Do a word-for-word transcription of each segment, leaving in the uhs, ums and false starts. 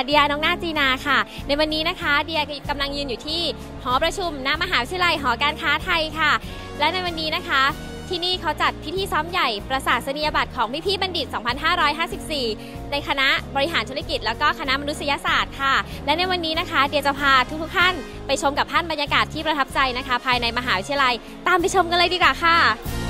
เดียน้องนาจีนาค่ะในวันนี้นะคะเดียกำลังยืนอยู่ที่หอประชุมณมหาวิทยาลัยหอการค้าไทยค่ะและในวันนี้นะคะที่นี่เขาจัดพิธีซ้อมใหญ่ประกาศนียบัตรของพี่พี่บัณฑิต สองพันห้าร้อยห้าสิบสี่ ในคณะบริหารธุรกิจแล้วก็คณะมนุษยศาสตร์ค่ะและในวันนี้นะคะเดียจะพาทุกๆท่านไปชมกับภาพบรรยากาศที่ประทับใจนะคะภายในมหาวิทยาลัยตามไปชมกันเลยดีกว่าค่ะ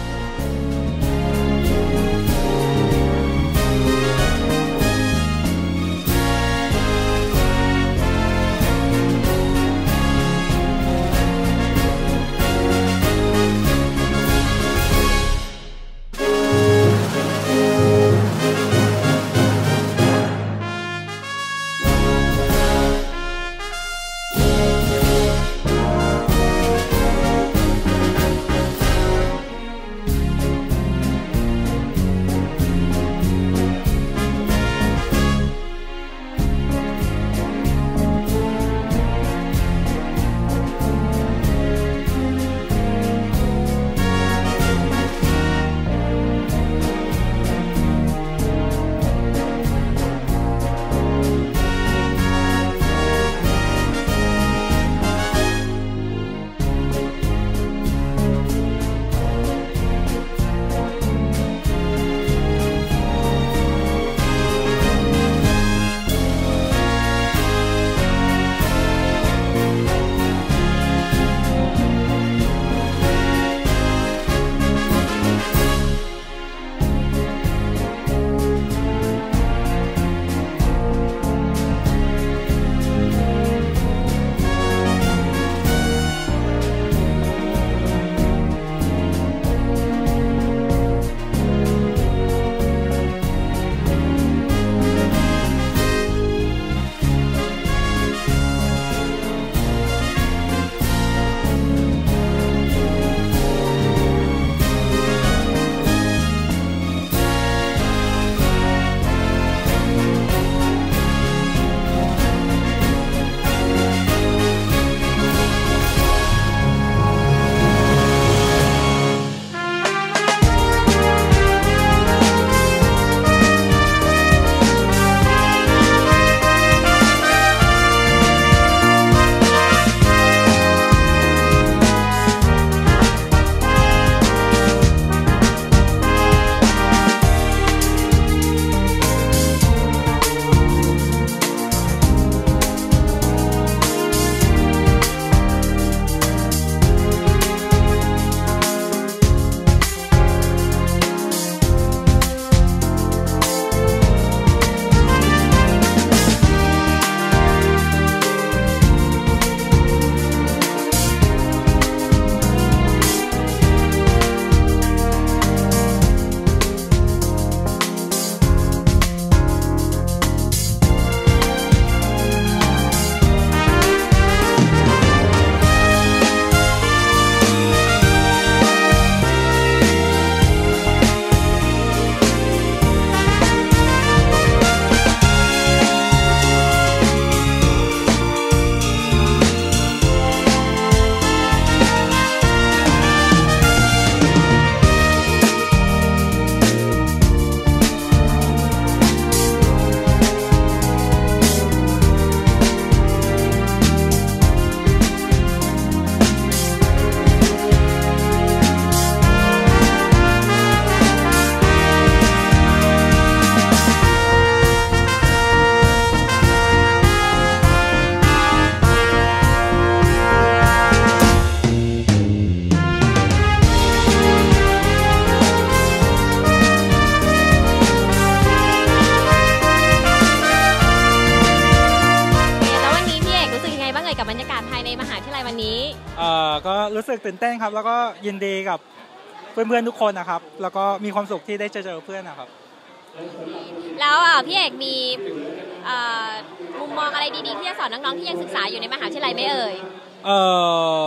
กับบรรยากาศภายในมหาวิทยาลัยวันนี้เอ่อก็รู้สึกตื่นเต้นครับแล้วก็ยินดีกับเพื่อนๆทุกคนนะครับแล้วก็มีความสุขที่ได้เจอเจอเพื่อนนะครับแล้วพี่เอกมีมุมมองอะไรดีๆที่จะสอนน้องๆที่ยังศึกษาอยู่ในมหาวิทยาลัยไหมเอ่ยเอ่อ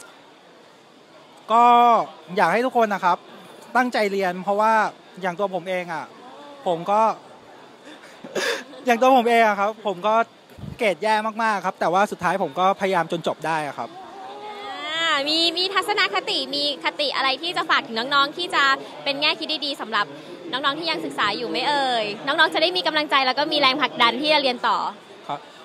ก็อยากให้ทุกคนนะครับตั้งใจเรียนเพราะว่าอย่างตัวผมเองอ่ะผมก็ อย่างตัวผมเองอะครับผมก็เกรดแย่มากๆครับแต่ว่าสุดท้ายผมก็พยายามจนจบได้ครับมีมีทัศนคติมีคติอะไรที่จะฝากถึงน้องๆที่จะเป็นแง่คิดดีๆสำหรับน้องๆที่ยังศึกษาอยู่ไหมเอ่ยน้องๆจะได้มีกำลังใจแล้วก็มีแรงผลักดันที่จะเรียนต่อครับ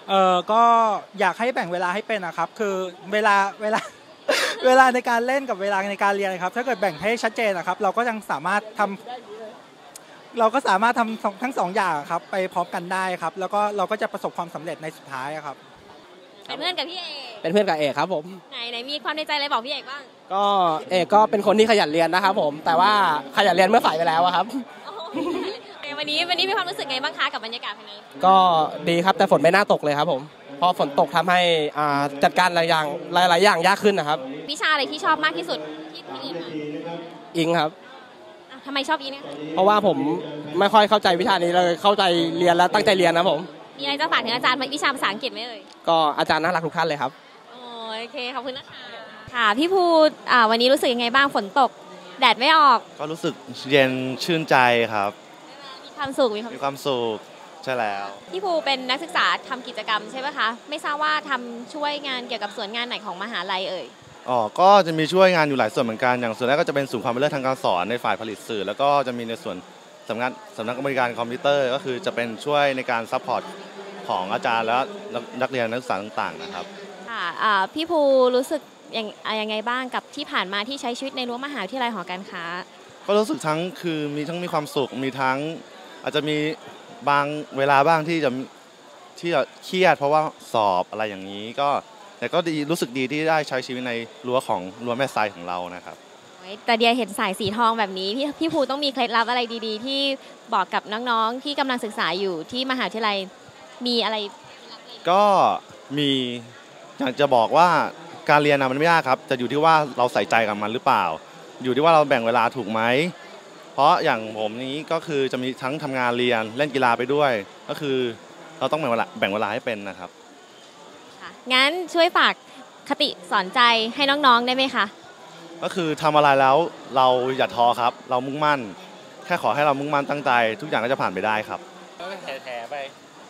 เออก็อยากให้แบ่งเวลาให้เป็นนะครับคือเวลาเวลา เวลาในการเล่นกับเวลาในการเรียนครับถ้าเกิดแบ่งให้ชัดเจนนะครับเราก็ยังสามารถทำเราก็สามารถทำทั้งสองอย่างครับไปพร้อมกันได้ครับแล้วก็เราก็จะประสบความสำเร็จในสุดท้ายครับเป็นเพื่อนกับพี่เอกเป็นเพื่อนกับเอกครับผมไหนไหนมีความในใจอะไรบอกพี่เอกบ้างก็เอกก็เป็นคนที่ขยันเรียนนะครับผมแต่ว่าขยันเรียนเมื่อสายไปแล้วครับวันนี้วันนี้มีความรู้สึกไงบ้างคะกับบรรยากาศภายในก็ดีครับแต่ฝนไม่น่าตกเลยครับผมพอฝนตกทำให้จัดการหลายอย่างหลายๆอย่างยากขึ้นนะครับวิชาอะไรที่ชอบมากที่สุดที่ที่เรียนมาอิงครับทำไมชอบอิงเนี่ยเพราะว่าผมไม่ค่อยเข้าใจวิชานี้เลยเข้าใจเรียนแล้วตั้งใจเรียนนะผมมีอะไรจะฝากถึงอาจารย์วิชาภาษาอังกฤษไหมเอ่ยก็อาจารย์น่ารักทุกท่านเลยครับโอเคขอบคุณนะคะค่ะพี่ภูวันนี้รู้สึกยังไงบ้างฝนตกแดดไม่ออกก็รู้สึกเย็นชื่นใจครับมีความสุขมีความสุขใช่แล้วพี่ภูเป็นนักศึกษาทำกิจกรรมใช่ไหมคะไม่ทราบว่าทำช่วยงานเกี่ยวกับส่วนงานไหนของมหาลัยเอ่ยอ๋อก็จะมีช่วยงานอยู่หลายส่วนเหมือนกันอย่างส่วนแรกก็จะเป็นศูนย์ความเป็นเลิศทางการสอนในฝ่ายผลิตสื่อแล้วก็จะมีในส่วนสำนักสำนักบริการคอมพิวเตอร์ก็คือจะเป็นช่วยในการซัพพอร์ตของอาจารย์และนักเรียนนักศึกษาต่างๆนะครับค่ะพี่ภูรู้สึกยังยังไงบ้างกับที่ผ่านมาที่ใช้ชีวิตในรั้วมหาวิทยาลัยหอการค้าก็รู้สึกทั้งคือมีทั้งมีความสุขมีทั้งอาจจะมีบางเวลาบ้างที่จะที่จะเครียดเพราะว่าสอบอะไรอย่างนี้ก็แต่ก็ดีรู้สึกดีที่ได้ใช้ชีวิตในรั้วของรั้วแม่ทรายของเรานะครับแต่เดียเห็นสายสีทองแบบนี้พี่พี่ภูต้องมีเคล็ดลับอะไรดีๆที่บอกกับน้องๆที่กำลังศึกษาอยู่ที่มหาวิทยาลัยมีอะไรก็มีอยากจะบอกว่าการเรียนมันไม่ยากครับจะอยู่ที่ว่าเราใส่ใจกับมันหรือเปล่าอยู่ที่ว่าเราแบ่งเวลาถูกไหมเพราะอย่างผมนี้ก็คือจะมีทั้งทำงานเรียนเล่นกีฬาไปด้วยก็คือเราต้องแบ่งเวลาแบ่งเวลาให้เป็นนะครับงั้นช่วยฝากคติสอนใจให้น้องๆได้ไหมคะก็คือทำอะไรแล้วเราอย่าท้อครับเรามุ่งมั่นแค่ขอให้เรามุ่งมั่นตั้งใจทุกอย่างก็จะผ่านไปได้ครับแถๆไป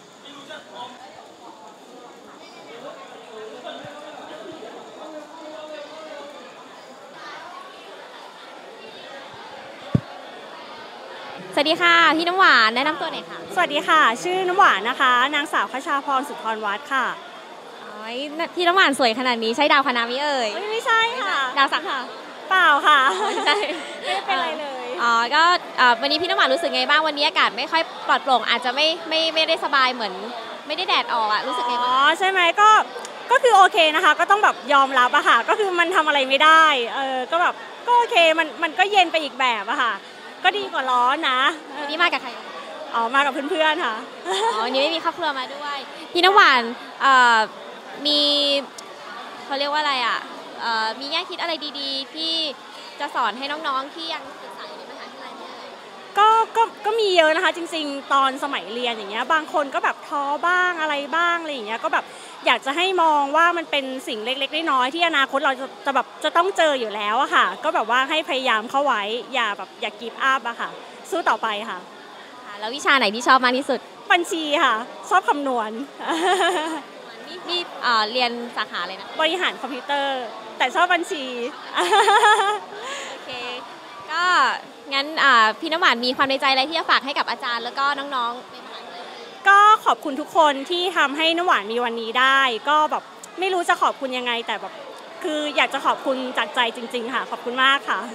สวัสดีค่ะพี่น้ำหวานแนะนำตัวหน่อยค่ะสวัสดีค่ะชื่อน้ำหวานนะคะนางสาวคชาพรสุธรวัฒน์ค่ะพี่น้ำหวานสวยขนาดนี้ใช่ดาวคณะมิเอ่ยไม่ใช่ค่ะดาวศักดิ์ค่ะเปล่าค่ะไม่ใช่ไม่เป็นไรเลยอ๋อก็วันนี้พี่น้ำหวานรู้สึกไงบ้างวันนี้อากาศไม่ค่อยปลอดโปร่งอาจจะไม่ไม่ไม่ได้สบายเหมือนไม่ได้แดดออกอะรู้สึกไงบ้างอ๋อใช่ไหมก็ก็คือโอเคนะคะก็ต้องแบบยอมรับอะค่ะก็คือมันทำอะไรไม่ได้เออก็แบบก็โอเคมันมันก็เย็นไปอีกแบบอะค่ะก็ดีกว่าร้อนนะวันนี้มากับใครอ๋อมากับเพื่อนๆค่ะอ๋อวันนี้ไม่มีครอบครัวมาด้วยพี่น้ำหวานมีเขาเรียกว่าอะไรอ่ะมีแง่คิดอะไรดีๆที่จะสอนให้น้องๆที่ยังศึกษาอยู่ในมหาวิทยาลัยก็ก็ก็มีเยอะนะคะจริงๆตอนสมัยเรียนอย่างเงี้ยบางคนก็แบบท้อบ้างอะไรบ้างอะไรอย่างเงี้ยก็แบบอยากจะให้มองว่ามันเป็นสิ่งเล็กๆน้อยๆที่อนาคตเราจะจะแบบจะต้องเจออยู่แล้วอะค่ะก็แบบว่าให้พยายามเข้าไว้อย่าแบบอย่ากีบอัพอะค่ะสู้ต่อไปค่ะแล้ววิชาไหนที่ชอบมากที่สุดบัญชีค่ะชอบคำนวณนี่นี่เรียนสาขาอะไรนะบริหารคอมพิวเตอร์แต่ชอบบัญชีโอเคก็งั้นพี่น้ำหวานมีความในใจอะไรที่จะฝากให้กับอาจารย์แล้วก็น้องๆในมหาวิทยาลัยก็ขอบคุณทุกคนที่ทำให้น้ำหวานมีวันนี้ได้ก็แบบไม่รู้จะขอบคุณยังไงแต่แบบคืออยากจะขอบคุณจากใจจริงๆค่ะขอบคุณมากค่ะ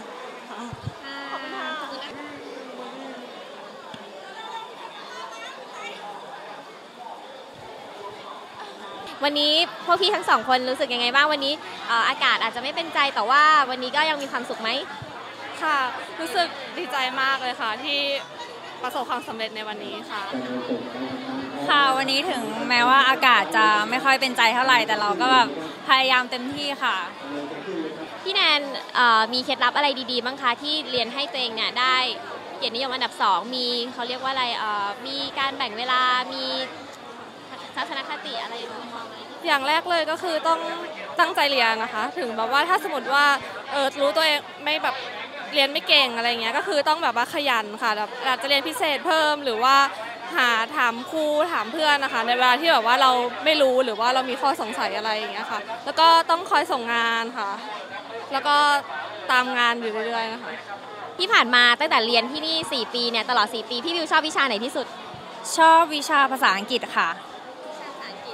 วันนี้พวกพี่ทั้งสองคนรู้สึกยังไงบ้างวันนี้อากาศอาจจะไม่เป็นใจแต่ว่าวันนี้ก็ยังมีความสุขไหมค่ะรู้สึกดีใจมากเลยค่ะที่ประสบความสำเร็จในวันนี้ค่ะค่ะวันนี้ถึงแม้ว่าอากาศจะไม่ค่อยเป็นใจเท่าไหร่แต่เราก็แบบพยายามเต็มที่ค่ะพี่แนนมีเคล็ดลับอะไรดีๆบ้างคะที่เรียนให้ตัวเองเนี่ยได้เกียรตินิยมอันดับสองมีเขาเรียกว่าอะไรมีการแบ่งเวลามีทัศนคติอะไรอย่างแรกเลยก็คือต้องตั้งใจเรียนนะคะถึงแบบว่าถ้าสมมติว่าเออรู้ตัวเองไม่แบบเรียนไม่เก่งอะไรเงี้ยก็คือต้องแบบว่าขยันค่ะแบบอาจจะเรียนพิเศษเพิ่มหรือว่าหาถามครูถามเพื่อนนะคะในเวลาที่แบบว่าเราไม่รู้หรือว่าเรามีข้อสงสัยอะไรอย่างเงี้ยค่ะแล้วก็ต้องคอยส่งงานค่ะแล้วก็ตามงานอยู่เรื่อยๆนะคะที่ผ่านมาตั้งแต่เรียนที่นี่สี่ปีเนี่ยตลอดสี่ปีพี่วิวชอบวิชาไหนที่สุดชอบวิชาภาษาอังกฤษค่ะ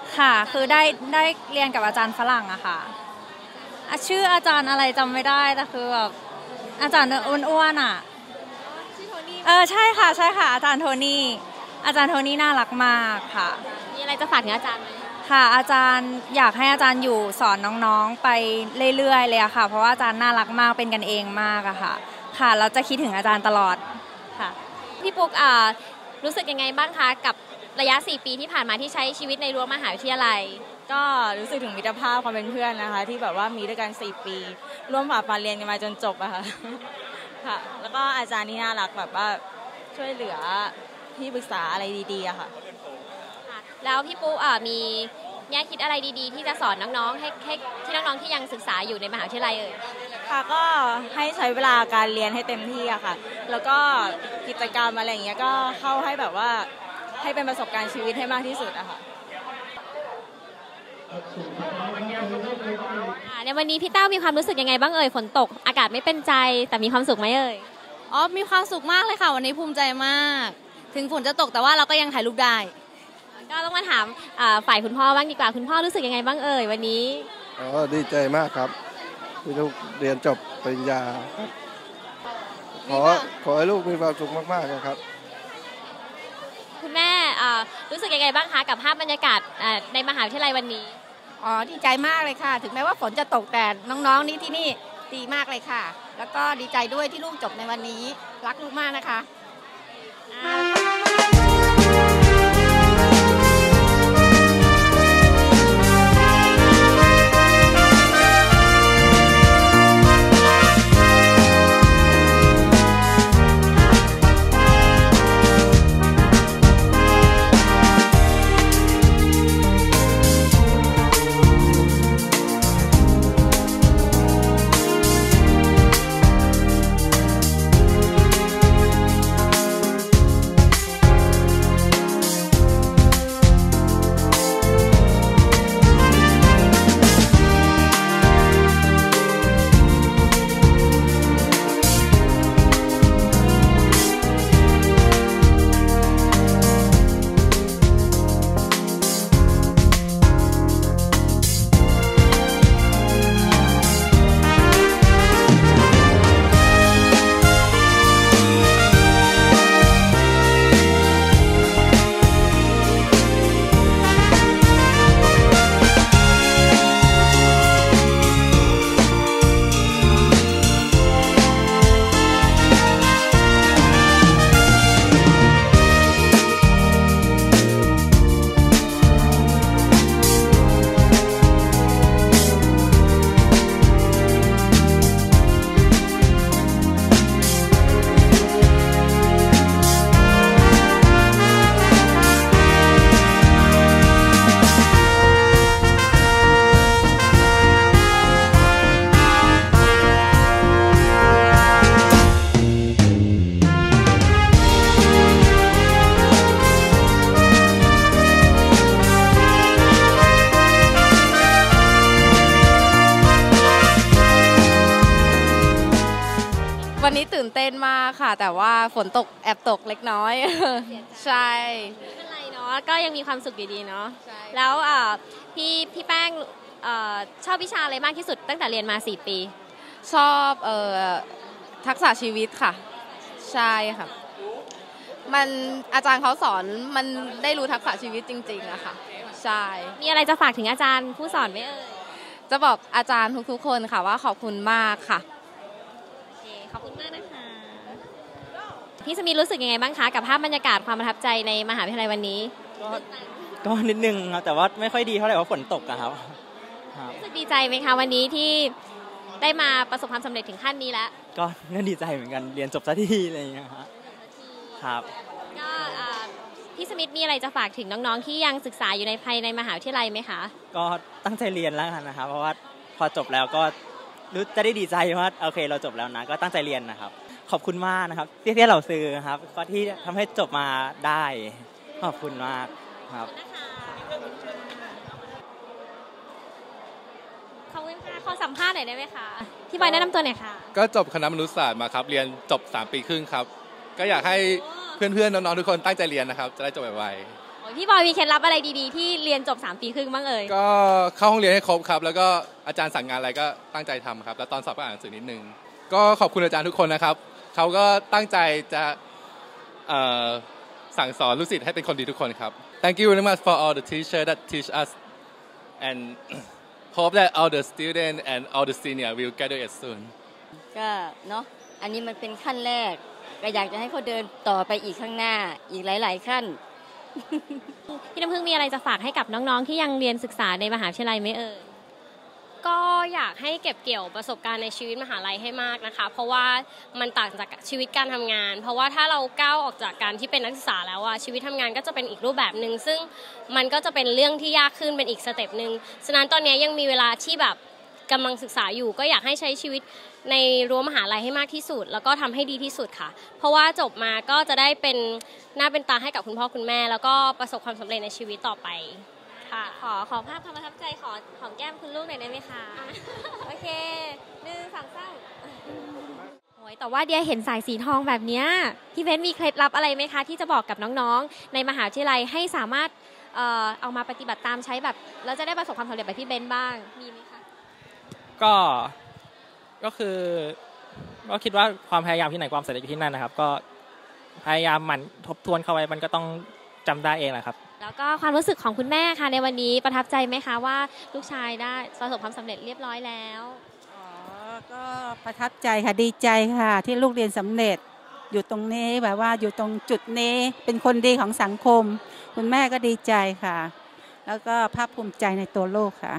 ค่ะคือได้ได้เรียนกับอาจารย์ฝรั่งอะค่ะชื่ออาจารย์อะไรจำไม่ได้แต่คือแบบอาจารย์อ้วนๆอะเออใช่ค่ะใช่ค่ะอาจารย์โทนี่อาจารย์โทนี่น่ารักมากค่ะมีอะไรจะฝากถึงอาจารย์ไหมค่ะอาจารย์อยากให้อาจารย์อยู่สอนน้องๆไปเรื่อยๆเลยอะค่ะเพราะว่าอาจารย์น่ารักมากเป็นกันเองมากอะค่ะค่ะเราจะคิดถึงอาจารย์ตลอดค่ะพี่ปุ๊กอ่ารู้สึกยังไงบ้างคะกับระยะสี่ปีที่ผ่านมาที่ใช้ชีวิตในรั้วมหาวิทยาลัยก็รู้สึกถึงมิตรภาพความเป็นเพื่อนนะคะที่แบบว่ามีด้วยกันสี่ปีร่วมฝ่าฟันเรียนกันมาจนจบอะค่ะค่ะแล้วก็อาจารย์ที่น่ารักแบบว่าช่วยเหลือที่ปรึกษาอะไรดีๆอะค่ะแล้วพี่ปุ๊อ่ามีแง่คิดอะไรดีๆที่จะสอนน้องๆให้ให้ที่น้องๆที่ยังศึกษาอยู่ในมหาวิทยาลัยเอ่ยค่ะก็ให้ใช้เวลาการเรียนให้เต็มที่อะค่ะแล้วก็กิจกรรมอะไรอย่างเงี้ยก็เข้าให้แบบว่าให้เป็นประสบการณ์ชีวิตให้มากที่สุดอะค่ะในวันนี้พี่เต้ามีความรู้สึกยังไงบ้างเอ่ยฝนตกอากาศไม่เป็นใจแต่มีความสุขไหมเอ่ยอ๋อมีความสุขมากเลยค่ะวันนี้ภูมิใจมากถึงฝนจะตกแต่ว่าเราก็ยังถ่ายรูปได้ก็ต้องมาถามฝ่ายคุณพ่อบ้างดีกว่าคุณพ่อรู้สึกยังไงบ้างเอ่ยวันนี้อ๋อดีใจมากครับที่ลูกเรียนจบปริญญาขอขอให้ลูกมีความสุขมากๆนะครับคุณแม่รู้สึกยังไงบ้างคะกับภาพบรรยากาศในมหาวิทยาลัยวันนี้อ๋อดีใจมากเลยค่ะถึงแม้ว่าฝนจะตกแต่น้องๆนี่ที่นี่ดีมากเลยค่ะแล้วก็ดีใจด้วยที่ลูกจบในวันนี้รักลูกมากนะคะวันนี้ตื่นเต้นมากค่ะแต่ว่าฝนตกแอบตกเล็กน้อยใช่ไม่เป็นไรเนาะก็ยังมีความสุขดีๆเนาะแล้วพี่พี่แป้งชอบวิชาอะไรมากที่สุดตั้งแต่เรียนมาสี่ปีชอบเอ่อทักษะชีวิตค่ะใช่ค่ะมันอาจารย์เขาสอนมันได้รู้ทักษะชีวิตจริงๆอะค่ะใช่มีอะไรจะฝากถึงอาจารย์ผู้สอนไหมเอ่ยจะบอกอาจารย์ทุกๆคนค่ะว่าขอบคุณมากค่ะขอบคุณมากนะคะพี่สมิธรู้สึกยังไงบ้างคะกับภาพบรรยากาศความประทับใจในมหาวิทยาลัยวันนี้ก็ก็นิดนึงครับแต่ว่าไม่ค่อยดีเท่าไหร่เพราะฝนตกอะครับรู้สึกดีใจไหมคะวันนี้ที่ได้มาประสบความสำเร็จถึงขั้นนี้แล้วก็น่าดีใจเหมือนกันเรียนจบสักทีอะไรอย่างเงี้ยครับก็พี่สมิธมีอะไรจะฝากถึงน้องๆที่ยังศึกษาอยู่ในภายในมหาวิทยาลัยไหมคะก็ตั้งใจเรียนแล้วกันนะครับเพราะว่าพอจบแล้วก็รู้จะได้ดีใจว่าโอเคเราจบแล้วนะก็ตั้งใจเรียนนะครับขอบคุณมากนะครับที่ที่เราซื้อครับก็ที่ทำให้จบมาได้ขอบคุณมากครับขอบคุณค่ะขอสัมภาษณ์หน่อยได้ไหมคะพี่บอยแนะนำตัวหน่อยค่ะก็จบคณะมนุษยศาสตร์มาครับเรียนจบสามปีครึ่งครับก็อยากให้เพื่อนๆน้องๆทุกคนตั้งใจเรียนนะครับจะได้จบไวๆพี่บอยมีเคล็ดลับอะไรดีๆที่เรียนจบสามปีครึ่งบ้างเอ่ยก็เข้าห้องเรียนให้ครบครับแล้วก็อาจารย์สั่งงานอะไรก็ตั้งใจทำครับแล้วตอนสอบก็อ่านหนังสือนิดนึงก็ขอบคุณอาจารย์ทุกคนนะครับเขาก็ตั้งใจจะสั่งสอนลูกศิษย์ให้เป็นคนดีทุกคนครับ Thank you very much for all the teachers that teach us and hope that all the students and all the senior will graduate soon ก็เนาะอันนี้มันเป็นขั้นแรกก็อยากจะให้เขาเดินต่อไปอีกข้างหน้าอีกหลายๆขั้นพี่น้ำพึ่งมีอะไรจะฝากให้กับน้องๆที่ยังเรียนศึกษาในมหาวิทยาลัยไหมเอ่ยก็อยากให้เก็บเกี่ยวประสบการณ์ในชีวิตมหาลัยให้มากนะคะเพราะว่ามันต่างจากชีวิตการทำงานเพราะว่าถ้าเราก้าวออกจากการที่เป็นนักศึกษาแล้วอะชีวิตทำงานก็จะเป็นอีกรูปแบบนึงซึ่งมันก็จะเป็นเรื่องที่ยากขึ้นเป็นอีกสเต็ปนึงฉะนั้นตอนนี้ยังมีเวลาที่แบบกำลังศึกษาอยู่ก็อยากให้ใช้ชีวิตในรั้วมหาลัยให้มากที่สุดแล้วก็ทำให้ดีที่สุดค่ะเพราะว่าจบมาก็จะได้เป็นหน้าเป็นตาให้กับคุณพ่อคุณแม่แล้วก็ประสบความสำเร็จในชีวิตต่อไปค่ะขอขอภาพความประทับใจขอหอมแก้มคุณลูกหน่อยได้ไหมคะโอเคหนึ่งสองสามโอ้ยแต่ว่าเดียเห็นสายสีทองแบบนี้พี่เบนมีเคล็ดลับอะไรไหมคะที่จะบอกกับน้องๆในมหาวิทยาลัยให้สามารถเอ่อเอามาปฏิบัติตามใช้แบบแล้วจะได้ประสบความสำเร็จแบบพี่เบนบ้างมีไหมคะก็ก็คือก็คิดว่าความพยายามที่ไหนความสำเร็จอยู่ที่นั่นนะครับก็พยายามหมั่นทบทวนเข้าไว้มันก็ต้องจำได้เองแหละครับแล้วก็ความรู้สึกของคุณแม่ค่ะในวันนี้ประทับใจไหมคะว่าลูกชายได้ประสบความสำเร็จเรียบร้อยแล้วอ๋อก็ประทับใจค่ะดีใจค่ะที่ลูกเรียนสำเร็จอยู่ตรงนี้แบบว่าอยู่ตรงจุดนี้เป็นคนดีของสังคมคุณแม่ก็ดีใจค่ะแล้วก็ภาคภูมิใจในตัวลูกค่ะ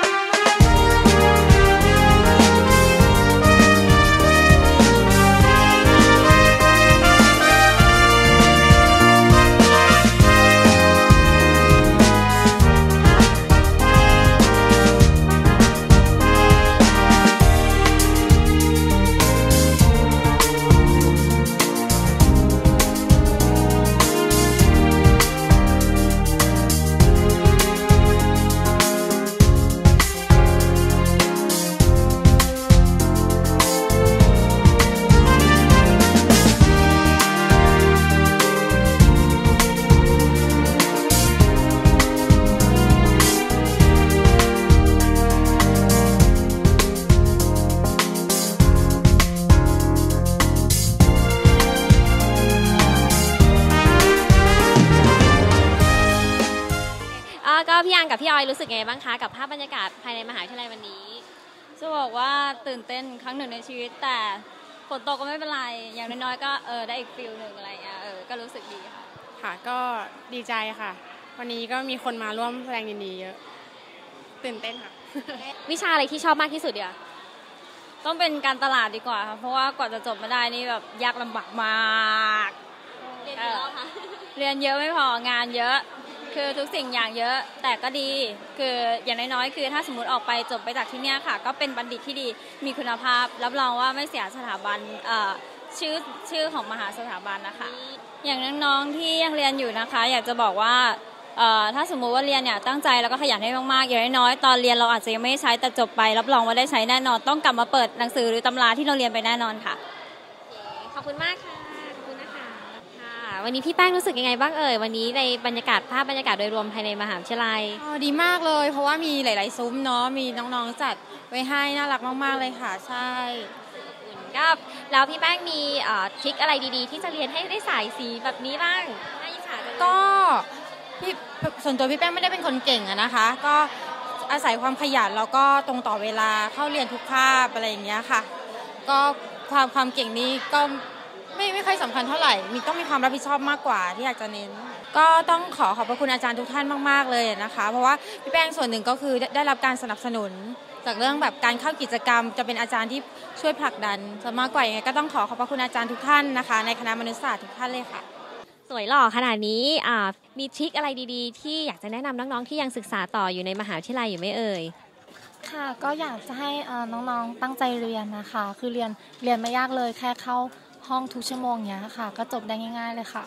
พี่อังกับพี่ออยรู้สึกไงบ้างคะกับภาพบรรยากาศภายในมหาวิทยาลัยวันนี้จะบอกว่าตื่นเต้นครั้งหนึ่งในชีวิตแต่ฝนตกก็ไม่เป็นไรอย่างน้อยๆก็เออได้อีกฟิลหนึ่งอะไรเงี้ยเออก็รู้สึกดีค่ะค่ะก็ดีใจค่ะวันนี้ก็มีคนมาร่วมแสดงยินดีเยอะตื่นเต้นค่ะวิชาอะไรที่ชอบมากที่สุดเดียวต้องเป็นการตลาดดีกว่าค่ะเพราะว่ากว่าจะจบมาได้นี่แบบยากลำบากมากเรียนเยอะค่ะเรียนเยอะไม่พองานเยอะคือทุกสิ่งอย่างเยอะแต่ก็ดีคืออย่างน้อยๆคือถ้าสมมติออกไปจบไปจากที่นี่ค่ะก็เป็นบัณฑิตที่ดีมีคุณภาพรับรองว่าไม่เสียสถาบันชื่อชื่อของมหาสถาบันนะคะอย่างน้องๆที่ยังเรียนอยู่นะคะอยากจะบอกว่าถ้าสมมุติว่าเรียนเนี่ยตั้งใจแล้วก็ขยันให้มากๆอย่างน้อยๆตอนเรียนเราอาจจะยังไม่ใช้แต่จบไปรับรองว่าได้ใช้แน่นอนต้องกลับมาเปิดหนังสือหรือตำราที่เราเรียนไปแน่นอนค่ะขอบคุณมากค่ะวันนี้พี่แป้งรู้สึกยังไงบ้างเอ่ยวันนี้ในบรรยากาศภาพบรรยากาศโดยรวมภายในมหาวิทยาลัยดีมากเลยเพราะว่ามีหลายๆซุ้มเนาะมีน้องๆจัดไว้ให้น่ารักมากๆเลยค่ะใช่ครับแล้วพี่แป้งมีทริคอะไรดีๆที่จะเรียนให้ได้สายสีแบบนี้บ้างน่าอิจฉาจังเลยก็พี่ส่วนตัวพี่แป้งไม่ได้เป็นคนเก่งอะนะคะก็อาศัยความขยันแล้วก็ตรงต่อเวลาเข้าเรียนทุกคาบอะไรอย่างเงี้ยค่ะก็ความความเก่งนี้ก็ไม่ไม่ค่อยสำคัญเท่าไหร่มีต้องมีความรับผิดชอบมากกว่าที่อยากจะเน้นก็ต้องขอขอบพระคุณอาจารย์ทุกท่านมากๆเลยนะคะเพราะว่าพี่แป้งส่วนหนึ่งก็คือได้รับการสนับสนุนจากเรื่องแบบการเข้ากิจกรรมจะเป็นอาจารย์ที่ช่วยผลักดันจะมากกว่าอย่างไรก็ต้องขอขอบพระคุณอาจารย์ทุกท่านนะคะในคณะมนุษยศาสตร์ทุกท่านเลยค่ะสวยหล่อขนาดนี้มีทริคอะไรดีๆที่อยากจะแนะนำน้องๆที่ยังศึกษาต่ออยู่ในมหาวิทยาลัยอยู่ไหมเอ่ยค่ะก็อยากจะให้น้องๆตั้งใจเรียนนะคะคือเรียนเรียนไม่ยากเลยแค่เข้าห้องทุกชั่วโมงเนี้ยค่ะก็จบได้ง่ายๆเลยค่ะ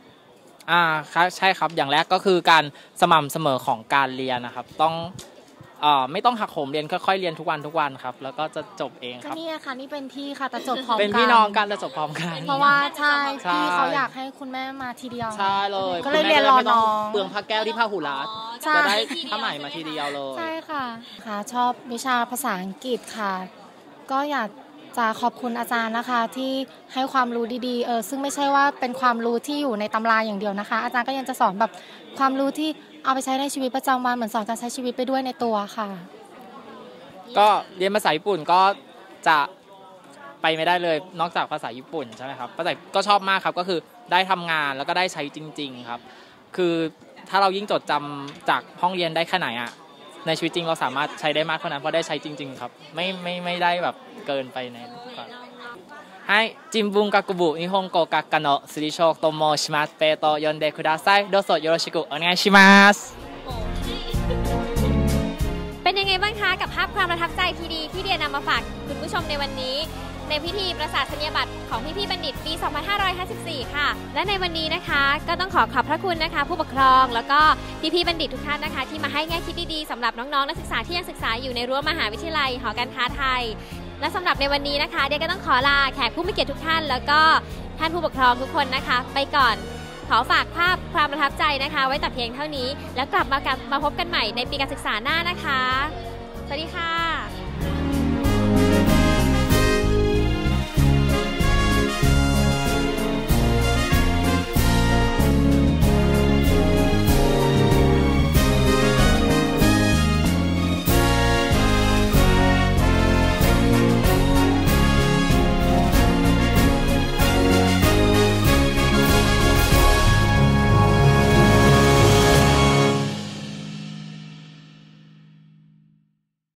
อ่าใช่ครับอย่างแรกก็คือการสม่ำเสมอของการเรียนนะครับต้องไม่ต้องหักโหมเรียนค่อยๆเรียนทุกวันทุกวันครับแล้วก็จะจบเองคก็รับนี่ค่ะนี่เป็นพี่ค่ะแต่จบพร้อมกันเป็นพี่น้องกันแต่จบพร้อมกันเพราะว่าใช่ใช่พี่เขาอยากให้คุณแม่มาทีเดียวใช่เลยก็เลยเรียนรอน้องเปลืองผ้าแก้วที่ผ้าหูรัดใช่จะได้ผ้าไหมมาทีเดียวเลยใช่ค่ะค่ะชอบวิชาภาษาอังกฤษค่ะ ก็อยากจะขอบคุณอาจารย์นะคะที่ให้ความรู้ดีๆเออซึ่งไม่ใช่ว่าเป็นความรู้ที่อยู่ในตำราอย่างเดียวนะคะ อาจารย์ก็ยังจะสอนแบบความรู้ที่เอาไปใช้ในชีวิตประจำวันเหมือนสอนการใช้ชีวิตไปด้วยในตัวค่ะก็เรียนภาษาญี่ปุ่นก็จะไปไม่ได้เลยนอกจากภาษาญี่ปุ่นใช่ไหมครับภาษาก็ชอบมากครับก็คือได้ทำงานแล้วก็ได้ใช้จริงๆครับคือถ้าเรายิ่งจดจำจากห้องเรียนได้แค่ไหนอะในชีวิตจริงเราสามารถใช้ได้มากเท่านั้นเพราะได้ใช้จริงๆครับไม่ไม่ไม่ได้แบบเกินไปในはい人文学部日本語学科のスリショウと申しますペイと呼んでくださいどうぞよろしくお願いしますเป็นยังไงบ้างคะกับภาพความประทับใจที่ดีที่เดียนำมาฝากคุณผู้ชมในวันนี้ในพิธีประกาศนียบัตรของพี่ๆบัณฑิตปี สองพันห้าร้อยห้าสิบสี่ ค่ะและในวันนี้นะคะก็ต้องขอขอบพระคุณนะคะผู้ปกครองแล้วก็พี่ๆบัณฑิตทุกท่านนะคะที่มาให้แง่คิดดีๆสำหรับน้องๆนักศึกษาที่ยังศึกษาอยู่ในรั้วมหาวิทยาลัยหอการค้าไทยและสำหรับในวันนี้นะคะเดียก็ต้องขอลาแขกผู้มีเกียรติทุกท่านแล้วก็ท่านผู้ปกครองทุกคนนะคะไปก่อนขอฝากภาพความประทับใจนะคะไว้แต่เพียงเท่านี้แล้วกลับมามาพบกันใหม่ในปีการศึกษาหน้านะคะสวัสดีค่ะ